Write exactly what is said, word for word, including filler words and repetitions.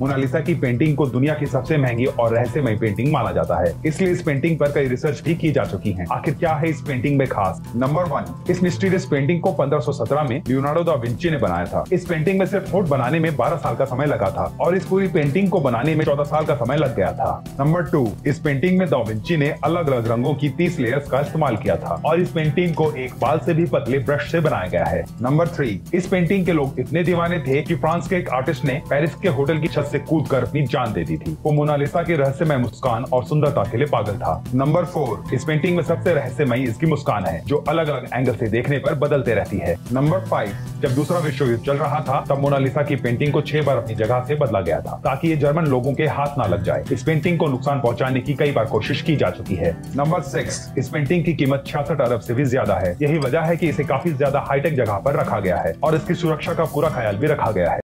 Mona Lisa की painting को दुनिया की सबसे महंगी और रहस्यमय पेंटिंग माना जाता है, इसलिए इस पेंटिंग पर कई रिसर्च भी की जा चुकी है। आखिर क्या है इस पेंटिंग में खास? नंबर वन, इस मिस्टीरियस पेंटिंग को पंद्रह सौ सत्रह में लियोनार्डो दा विंची ने बनाया था। इस पेंटिंग में सिर्फ होठ बनाने में बारह साल का समय लगा था और इस पूरी पेंटिंग को बनाने में चौदह साल का समय लग गया था। नंबर टू, इस पेंटिंग में दा विंची ने अलग अलग रंगों की तीस लेयर्स का इस्तेमाल किया था और इस पेंटिंग को एक बाल से भी पतले ब्रश से बनाया गया है। नंबर थ्री, इस पेंटिंग के लोग इतने दीवाने थे कि फ्रांस के एक आर्टिस्ट ने पेरिस के होटल की छत से कूदकर अपनी जान दे दी थी। वो मोनालिसा की रहस्यमय मुस्कान और सुंदरता के लिए पागल था। नंबर फोर, इस पेंटिंग में सबसे रहस्यमयी इसकी मुस्कान है, जो अलग अलग एंगल से देखने पर बदलते रहती है। नंबर फाइव, जब दूसरा विश्व युद्ध चल रहा था तब मोनालिसा की पेंटिंग को छह बार अपनी जगह से बदला गया था ताकि ये जर्मन लोगों के हाथ ना लग जाए। इस पेंटिंग को नुकसान पहुंचाने की कई बार कोशिश की जा चुकी है। नंबर सिक्स, इस पेंटिंग की कीमत छियासठ अरब से भी ज्यादा है। यही वजह है कि इसे काफी ज्यादा हाईटेक जगह पर रखा गया है और इसकी सुरक्षा का पूरा ख्याल भी रखा गया है।